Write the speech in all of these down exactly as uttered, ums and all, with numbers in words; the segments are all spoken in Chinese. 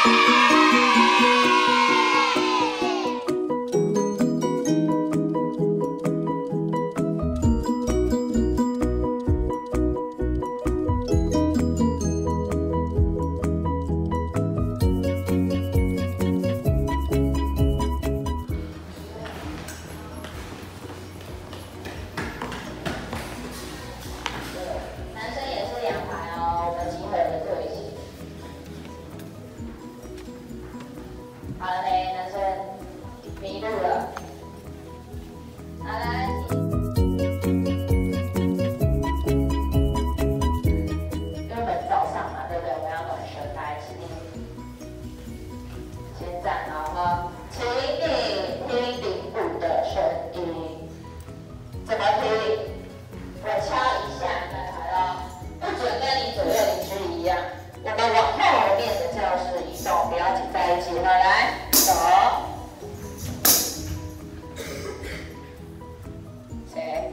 好了没，男生迷路了。好来，因为我们早上嘛，对不对？我们要暖身，来，请你先站好哈，请你听铃鼓的声音，怎么听？我敲一下，来来了，不准跟你左右邻居一样。我们往后面的教室移动，不要挤在一起。好，来，走。谁？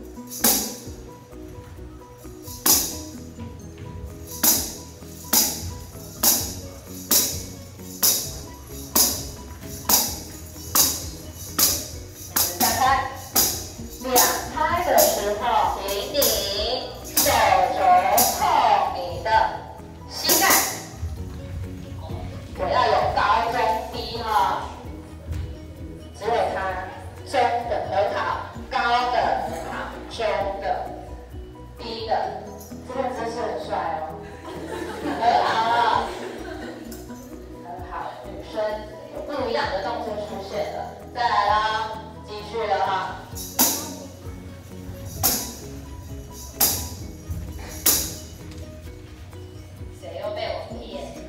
打开。两拍的时候，请你手肘碰你的膝盖。我要有高中低哈，只有它中的很好，高的很好，中的、低的，这个姿势很帅哦，很好了，很好，女生有不一样的动作出现了，再来啦，继续了哈。谁又被我骗了？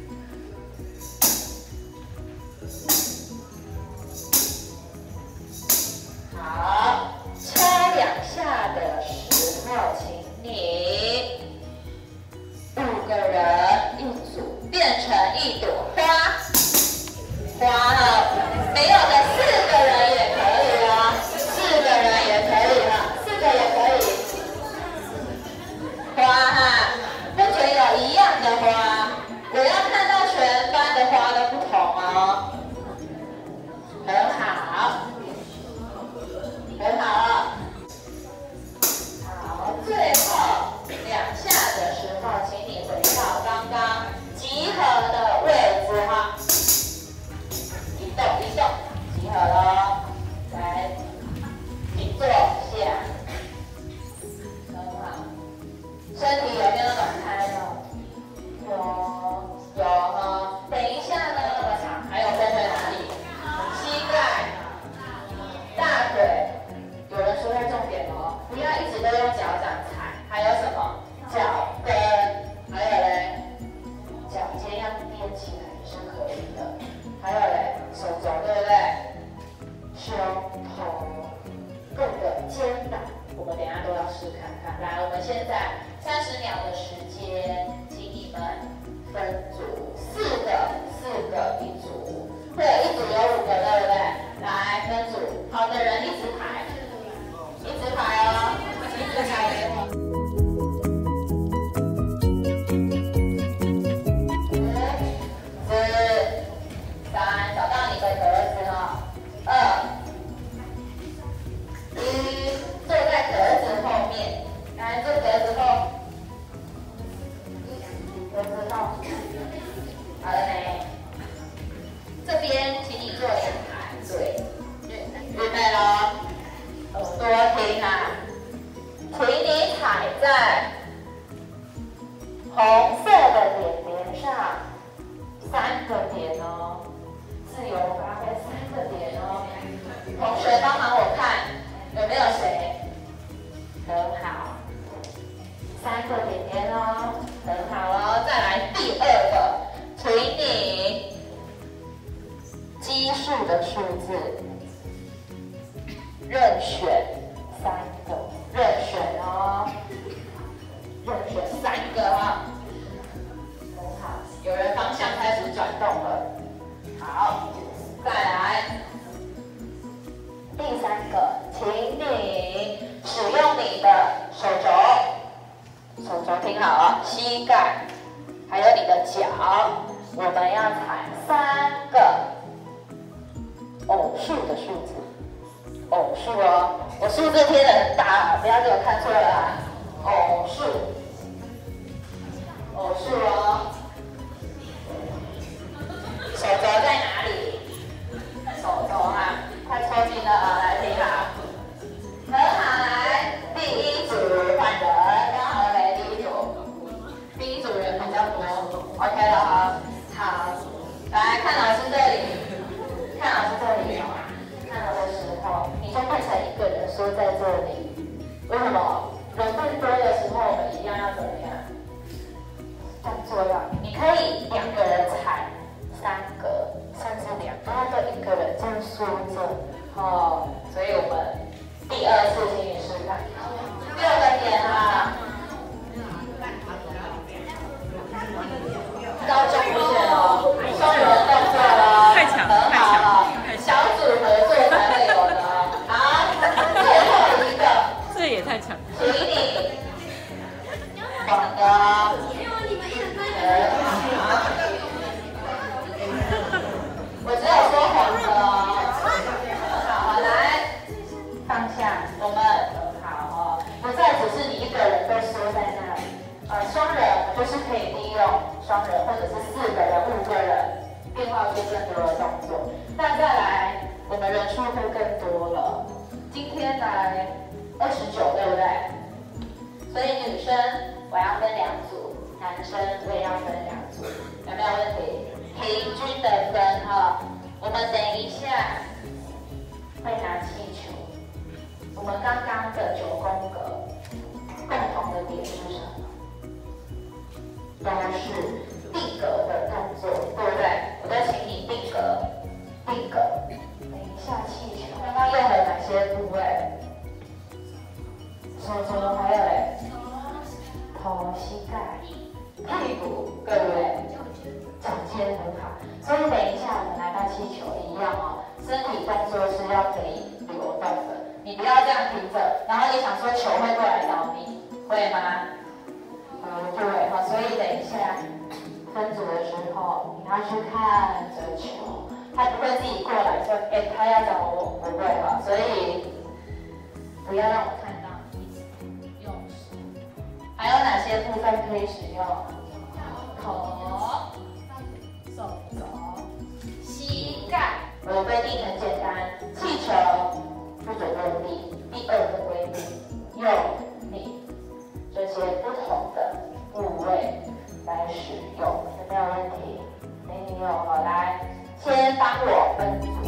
好，敲两下的时候，请你五个人一组，变成一朵花。花了，没有的四个人也可以哦，四个人也可以哈，四个也可以。花哈，不准有一样的花，我要看到全班的花都不同哦。很好。很好，好，最后两下的时候，请你回到刚刚集合的位置哈，一动一动，集合了，来，请坐下，很好，身体有没有暖开呢？有，有哈，等一下呢，还有分为哪里？膝盖、大腿。有人说到重点哦，不要一直都用脚掌踩，还有什么脚跟，还有嘞，脚尖要踮起来也是可以的，还有嘞，手肘对不对？胸头，各个肩膀，我们等一下都要试看看。来，我们现在三十秒的时间，请你们分组，四个，四个一组，会有一组有五个，对不对？来分组，好的人一直排。一直排哦，一直排给我。五、四、三，找到你的格子哈。二、一，坐在格子后面，来坐格子后。格子后，好了没？这边请你做两排，对，预备喽。耳朵听啊，请你踩在红色的点点上，三个点哦，自由发挥三个点哦。同学帮忙我看有没有谁？很好，三个点点哦，很好哦。再来第二个，请你奇数的数字。任选三个，任选哦，任选三个哈，很好，有人方向开始转动了，好，再来第三个，请你使用你的手肘，手肘听好啊，膝盖，还有你的脚， 我们要踩三个偶数的数字，偶数哦，我数字贴的很大，不要给我看错了啊！偶数，偶数哦。手肘在哪里？手肘啊，快抽筋了啊！来听好，很好，来第一组换人，刚好来第一组，第一组人比较多 ，OK 了哈。好，来看老师这里，看老师这里哦。看到的时候，你就变成一个人缩在这里。为什么？人更多的时候，我们一样要怎么样？动作要，你可以两个人踩。三个甚至两个，都一个人这样缩着哦，所以我们第二次请你试看，六个点啊，高中不选哦，双人动作哦， 太强很太强好，小组合作才会有的哦。好，最后一个， 这也太强， 请你广的，我只有说黄的哦，好，来放下，我们好哦，不再只是你一个人被缩在那里，呃，双人就是可以利用双人或者是四个人、五个人，变化出更多的动作。那再来，我们人数会更多了，今天来二十九，对不对？所以女生我要分两组，男生我也要分两组，有没有问题？平均的分哈，我们等一下会拿气球。我们刚刚的九宫格共同的点是什么？都是定格的动作，对不对？我再请你定格，定格。等一下气球，刚刚用了哪些部位？手肘还有嘞，头、膝盖、屁股，对不对？脚尖很好，所以等一下我们拿到气球一样哦，身体动作是要可以流动的，你不要这样停着，然后你想说球会过来找你，会吗？呃，不会哈，所以等一下分组的时候，你要去看着球，他不会自己过来说，哎，他要找我，不会哈，所以不要让我看到你用手。还有哪些部分可以使用？头。手肘、膝盖，我的规定很简单，气球不准用力。第二个规定，用你这些不同的部位来使用，有没有问题？没有，好，来，先帮我分组。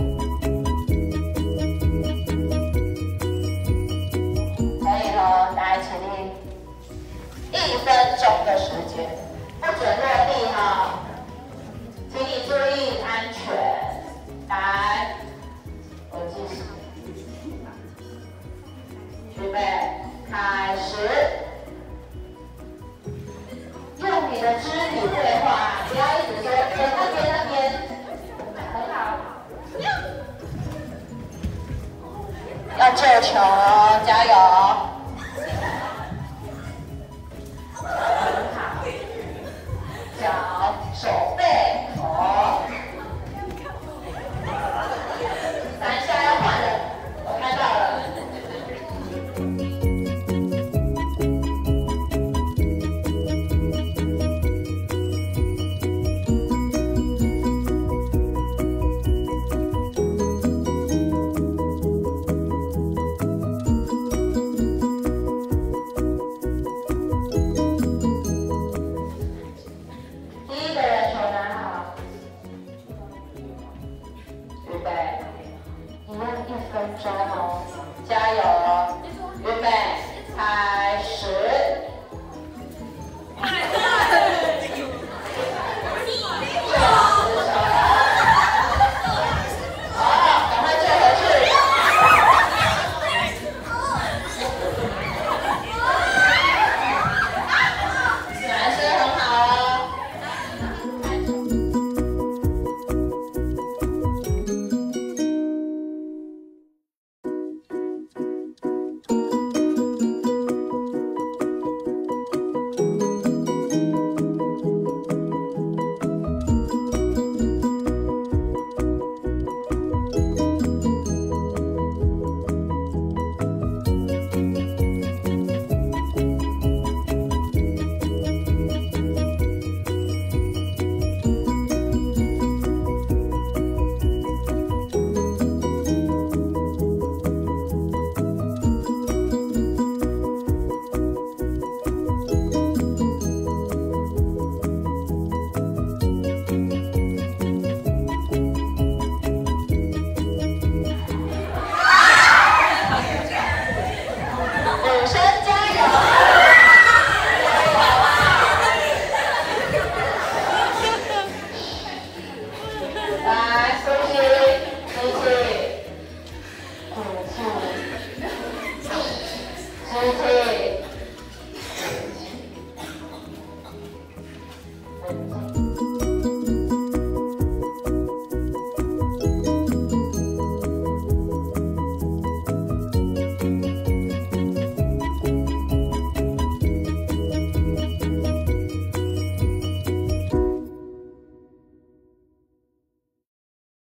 可以了，来，请你一分钟的时间，不准落地哈。